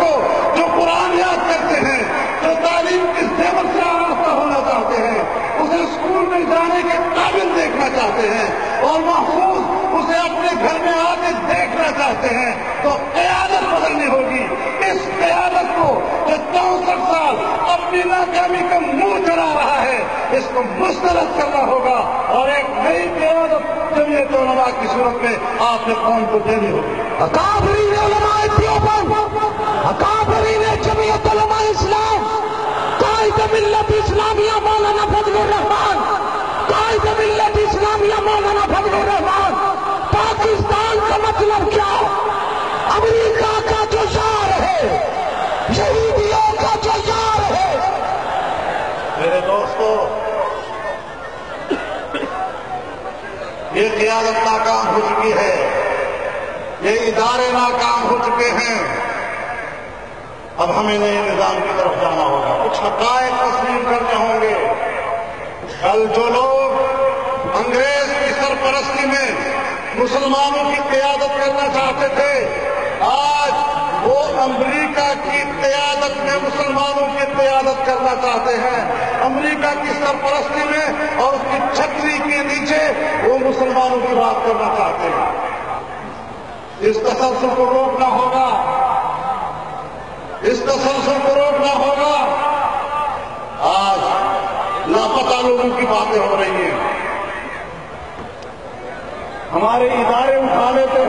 کو جو قرآن یاد کرتے ہیں، جو تعلیم کی زیور سے آراستہ ہونا چاہتے ہیں، اسے اسکول میں جانے کے قابل دیکھنا چاہتے ہیں اور محفوظ اسے اپنے گھر میں آ کے دیکھنا چاہتے ہیں، تو قیادت بدلنی ہوگی۔ اس قیادت کو جو 64 سال اپنی ناکامی کا منہ چڑھا رہا ہے، اس کو مسترد کرنا ہوگا اور ایک نئی قیادت جمعیت علماء کی صورت میں آپ نے قوم کو دینی ہوگی۔ اکابرین علماء دیوبند، اکابرین جمعیت علماء اسلام، قائد ملت اسلامیہ مولانا فضل الرحمان، قائد ملت اسلامیہ مولانا فضل الرحمان، پاکستان کا مطلب کیا؟ امریکہ کا جو یار ہے، یہودیوں کا جو یار ہے۔ میرے دوستو، یہ قیادت ناکام ہو چکی ہے، یہ ادارے ناکام ہو چکے ہیں، اب ہمیں نئے نظام کی طرف جانا ہوگا، کچھ حقائق تسلیم کرنے ہوں گے۔ کل جو لوگ انگریز کی سرپرستی میں مسلمانوں کی قیادت کرنا چاہتے تھے، آج وہ امریکہ کی قیادت میں مسلمانوں کی قیادت کرنا چاہتے ہیں۔ امریکہ کی سرپرستی میں اور اس کی چھتری کے نیچے وہ مسلمانوں کی بات کرنا چاہتے ہیں۔ اس تسلسل کو روکنا ہوگا، اس تسلسل کو روکنا ہوگا۔ آج لاپتہ لوگوں کی باتیں ہو رہی ہیں، ہمارے ادارے اٹھا لیتے